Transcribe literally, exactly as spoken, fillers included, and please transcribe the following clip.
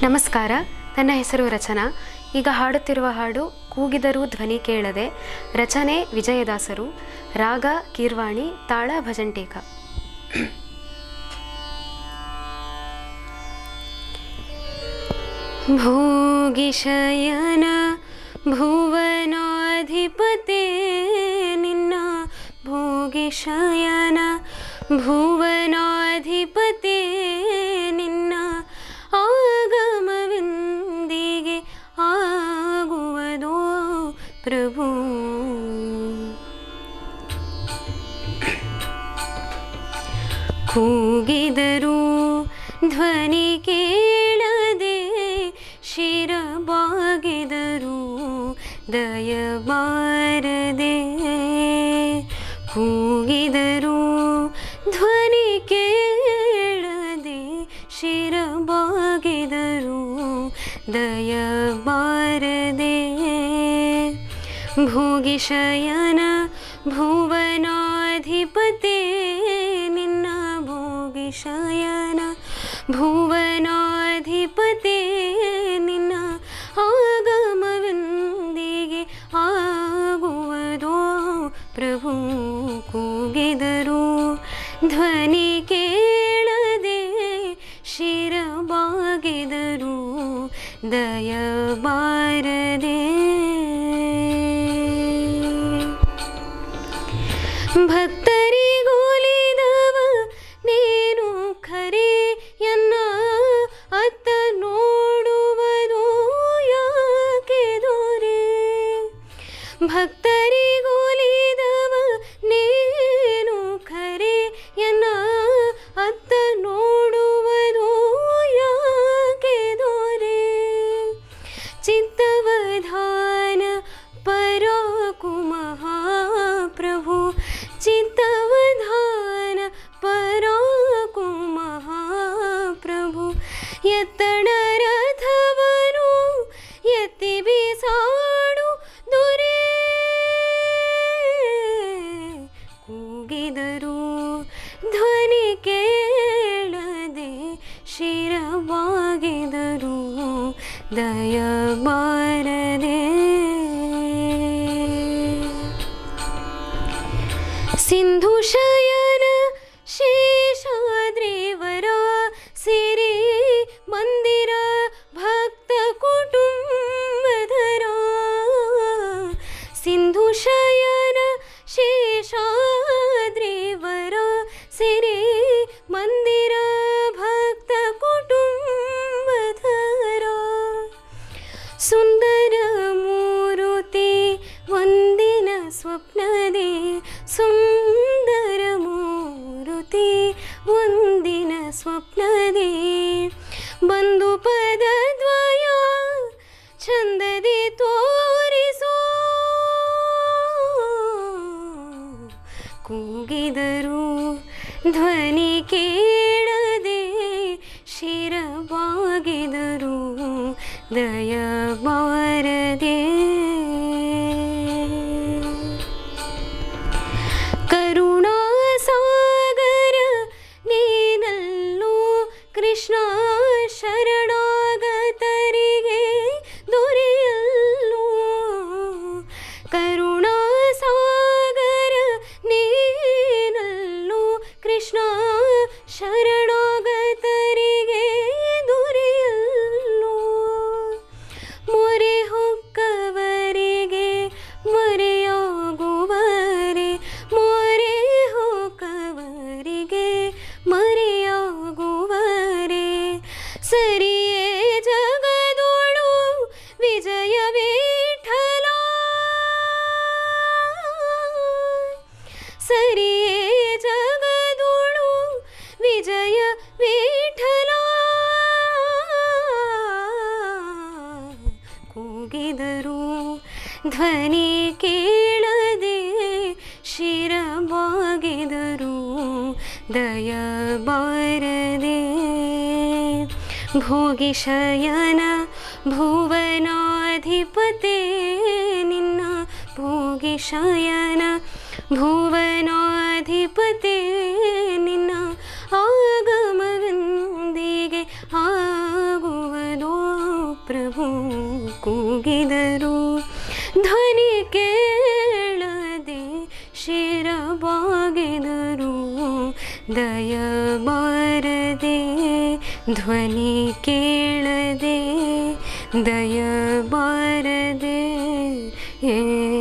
ನಮಸ್ಕಾರ, ನನ್ನ ಹೆಸರು ರಚನಾ. ಈಗ ಹಾಡುತ್ತಿರುವ ಹಾಡು ಕೂಗಿದರೂ ಧ್ವನಿ ಕೇಳದೆ. ರಚನೆ ವಿಜಯದಾಸರು. ರಾಗ ಕೀರ್ವಾಣಿ, ತಾಳ ಭಜಂಟೇಕ. ಭೋಗಿಶಯನ ಭುವನಾಧಿಪತೆ ನಿನ್ನ, ಭೋಗಿಶಯನ ಭುವನಾಧಿಪತೆ ನಿನ್ನ ಆಗಮವೆಂದಿಗೆ ಆಗುವುದೋ ಪ್ರಭು. ಕೂಗಿದರೂ ಧ್ವನಿ ಕೇಳದೆ, ಶಿರಬಾಗಿದರೂ ದಯಬಾರದೆ. ಕೂಗಿದರೂ ಧ್ವನಿ ಕೇಳದೆ, ಶಿರಬಾಗಿದರೂ ದಯಬಾರದೆ. ಭೋಗಿಶಯನ ಭುವನಾಧಿಪತೆ ನಿನ್ನ, ಭೋಗಿಶಯನ ಭುವನಾಧಿಪತೆ ನಿನ್ನ ಆಗಮವೆಂದಿಗೆ ಆಗುವುದೋ ಪ್ರಭು. ಕೂಗಿದರೂ ಧ್ವನಿ ಕೇಳದೆ, ಶಿರಬಾಗಿದರೂ ದಯಬಾರದೆ. ಭಕ್ತರಿಗೋಲಿದವ ನೀನು ಖರೆ ಎನ್ನ, ಅತ್ತ ನೋಡುವುದು ಯಾಕೆ ದೂರೆ. ಭಕ್ತರಿಗೋಲಿದವ ನೀನು ಖರೆ ಎನ್ನ, ಅತ್ತ ನೋಡುವುದು ಯಾಕೆ ದೂರೆ. ಚಿತ್ತವಧಾನ ಪರಾಕು ಮಹಾಪ್ರಭು, ಚಿತ್ತವಧಾನ ಪರಾಕು ಮಹಾಪ್ರಭು. ಎತ್ತಣ ರಥವನು ಎತ್ತಿ ಬೀಸಾಡು ದೊರೆ. ಕೂಗಿದರೂ ಧ್ವನಿ ಕೇಳದೆ, ಶಿರಬಾಗಿದರೂ ದಯಬಾರದೆ. ಸಿಂಧು ಶಯನ ಶೇಷಾದ್ರಿವರ ಸಿರಿ ಮಂದಿರ ಭಕ್ತ ಕುಟುಂಬಧರ. ಸಿಂಧು ಶಯನ ಶೇಷಾದ್ರಿವರ ಸಿರಿ ಮಂದಿರ ಭಕ್ತ ಕುಟುಂಬಧರ. ಸುಂದರ ಮೂರುತಿ ಒಂದಿನ ಸ್ವಪ್ನದೆ, ಸುಂದರ ಮೂರುತಿ ಒಂದಿನ ಸ್ವಪ್ನದೆ. ಬಂದು ಪದದ್ವಯ ಚಂದದಿ ತೋರಿಸೋ. ಕೂಗಿದರೂ ಧ್ವನಿ ಕೇಳದೆ, ಶಿರಬಾಗಿದರೂ ದಯಬಾರದೆ. ಕರುಣಾಸಾಗರ ನೀನಲ್ಲೂ ಕೃಷ್ಣ, ಶರಣಾಗತರಿಗೆ ದೊರೆಯಲ್ಲೂ. ಕರುಣಾಸಾಗರ ನೀನಲ್ಲೂ ಕೃಷ್ಣ, ಶರಣಾಗತರಿಗೆ ದೊರೆಯಲ್ಲೂ. ಮೊರೆ ಹೊಕ್ಕವರಿಗೆ ಮರೆಯಾಗುವರೆ, ಮೊರೆ ಹೊಕ್ಕವರಿಗೆ ಮರೆಯಾಗುವರೆ. ಸರಿಯೇ ಜಗದೋಳು ವಿಜಯ ವಿಠಲ, ಸರಿಯೇ ಜಗದೋಳು ವಿಜಯ ವಿಠಲ. ಕೂಗಿದರೂ ಧ್ವನಿ ಕೇಳದೆ, ಶಿರಬಾಗಿದರೂ ದಯಬಾರದೆ. ಭೋಗಿಶಯನ ಭುವನಾಧಿಪತೆ ನಿನ್ನ, ಭೋಗಿಶಯನ ಭುವನಾಧಿಪತೆ ನಿನ್ನ ಆಗಮವೆಂದಿಗೆ ಆಗುವುದೋ ಕೂಗಿದರು ಧ್ವನಿ ಕೇಳದೆ ಶಿರ ಬಾಗಿದರು ದಯ ಬಾರದೆ ಧ್ವನಿ ಕೇಳದೆ ದಯ ಬಾರದೆ ಏ